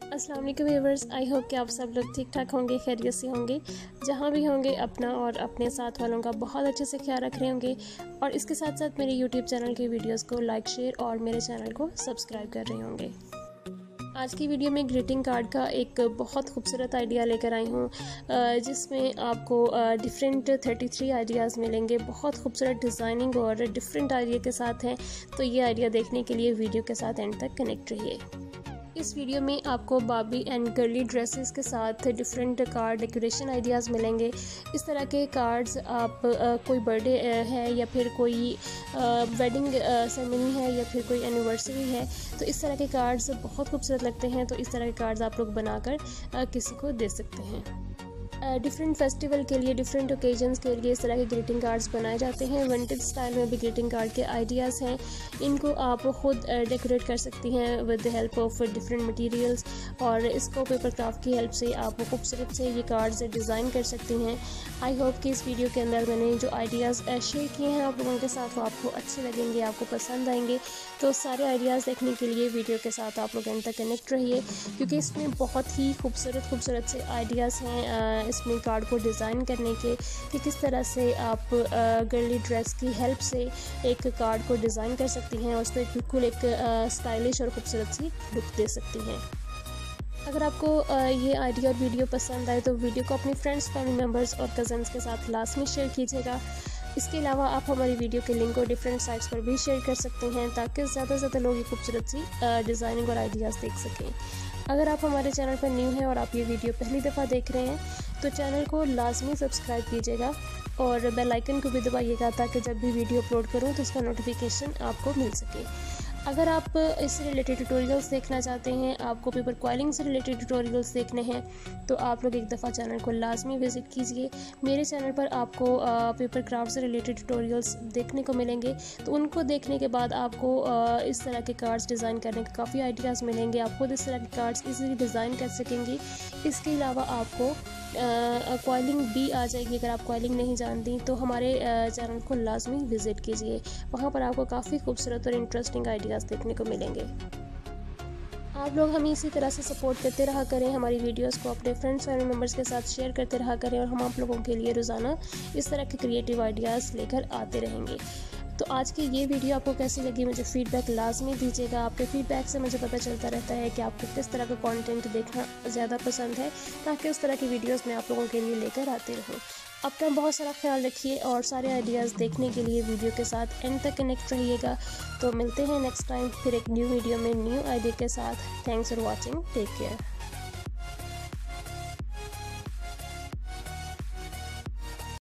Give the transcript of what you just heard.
अस्सलाम वालेकुम viewers, I hope कि आप सब लोग ठीक ठाक होंगे, खैरियत से होंगे। जहाँ भी होंगे अपना और अपने साथ वालों का बहुत अच्छे से ख्याल रख रहे होंगे और इसके साथ साथ मेरे यूट्यूब चैनल के वीडियोस को लाइक, शेयर और मेरे चैनल को सब्सक्राइब कर रहे होंगे। आज की वीडियो में ग्रीटिंग कार्ड का एक बहुत खूबसूरत आइडिया लेकर आई हूँ, जिसमें आपको डिफरेंट 33 आइडियाज़ मिलेंगे। बहुत खूबसूरत डिज़ाइनिंग और डिफरेंट आइडिया के साथ हैं, तो ये आइडिया देखने के लिए वीडियो के साथ एंड तक कनेक्ट रहिए। इस वीडियो में आपको बार्बी एंड गर्ली ड्रेसेस के साथ डिफरेंट कार्ड डेकोरेशन आइडियाज़ मिलेंगे। इस तरह के कार्ड्स आप कोई बर्थडे है या फिर कोई वेडिंग सेरेमनी है या फिर कोई एनिवर्सरी है, तो इस तरह के कार्ड्स बहुत खूबसूरत लगते हैं। तो इस तरह के कार्ड्स आप लोग बनाकर किसी को दे सकते हैं। डिफरेंट फेस्टिवल के लिए, डिफरेंट ओकेजन्स के लिए इस तरह के ग्रीटिंग कार्ड्स बनाए जाते हैं। विंटेज स्टाइल में भी ग्रीटिंग कार्ड के आइडियाज़ हैं। इनको आप खुद डेकोरेट कर सकती हैं with the help of different materials, और इसको पेपर क्राफ्ट की हेल्प से आप खूबसूरत से ये कार्ड्स डिज़ाइन कर सकती हैं। आई होप कि इस वीडियो के अंदर मैंने जो आइडियाज़ शेयर किए हैं आप लोगों के साथ, वो आपको अच्छे लगेंगे, आपको पसंद आएंगे। तो सारे आइडियाज़ देखने के लिए वीडियो के साथ आप लोग एंड तक कनेक्ट रहिए, क्योंकि इसमें बहुत ही खूबसूरत से आइडियाज़ हैं इसमें कार्ड को डिज़ाइन करने के, कि किस तरह से आप गर्ली ड्रेस की हेल्प से एक कार्ड को डिज़ाइन कर सकती हैं और उसको बिल्कुल एक स्टाइलिश और ख़ूबसूरत सी लुक दे सकती हैं। अगर आपको ये आइडिया और वीडियो पसंद आए तो वीडियो को अपने फ्रेंड्स, फैमिली मेम्बर्स और कज़न्स के साथ लास्ट में शेयर कीजिएगा। इसके अलावा आप हमारी वीडियो के लिंक को डिफरेंट साइट्स पर भी शेयर कर सकते हैं, ताकि ज़्यादा से ज़्यादा लोग ये खूबसूरत सी डिज़ाइनिंग और आइडियाज़ देख सकें। अगर आप हमारे चैनल पर न्यू हैं और आप ये वीडियो पहली दफ़ा देख रहे हैं, तो चैनल को लाजमी सब्सक्राइब कीजिएगा और बेल आइकन को भी दबाइएगा, ताकि जब भी वीडियो अपलोड करूँ तो उसका नोटिफिकेशन आपको मिल सके। अगर आप इससे रिलेटेड ट्यूटोरियल्स देखना चाहते हैं, आपको पेपर क्वाइलिंग से रिलेटेड ट्यूटोरियल्स देखने हैं, तो आप लोग एक दफ़ा चैनल को लाजमी विज़िट कीजिए। मेरे चैनल पर आपको पेपर क्राफ्ट से रिलेटेड ट्यूटोरियल्स देखने को मिलेंगे, तो उनको देखने के बाद आपको इस तरह के कार्ड्स डिज़ाइन करने के काफ़ी आइडियाज़ मिलेंगे। आप खुद इस तरह के कार्ड्स ईज़िली डिज़ाइन कर सकेंगी। इसके अलावा आपको क्वाइलिंग भी आ जाएगी। अगर आप क्वाइलिंग नहीं जानती तो हमारे चैनल को लाजमी विज़िट कीजिए, वहाँ पर आपको काफ़ी खूबसूरत और इंटरेस्टिंग आइडियाज़ देखने को मिलेंगे। आप लोग हमें इसी तरह से सपोर्ट करते रहा करें, हमारी वीडियोस को अपने फ्रेंड्स फैमिली मेम्बर्स के साथ शेयर करते रहा करें, और हम आप लोगों के लिए रोज़ाना इस तरह के क्रिएटिव आइडियाज़ लेकर आते रहेंगे। तो आज की ये वीडियो आपको कैसी लगी, मुझे फीडबैक लाजमी दीजिएगा। आपके फीडबैक से मुझे पता चलता रहता है कि आपको किस तरह का कंटेंट देखना ज़्यादा पसंद है, ताकि उस तरह की वीडियोस मैं आप लोगों के लिए लेकर आते रहूँ। अपना बहुत सारा ख्याल रखिए और सारे आइडियाज़ देखने के लिए वीडियो के साथ एंड तक कनेक्ट रहिएगा। तो मिलते हैं नेक्स्ट टाइम फिर एक न्यू वीडियो में न्यू आइडिया के साथ। Thanks for watching, take care.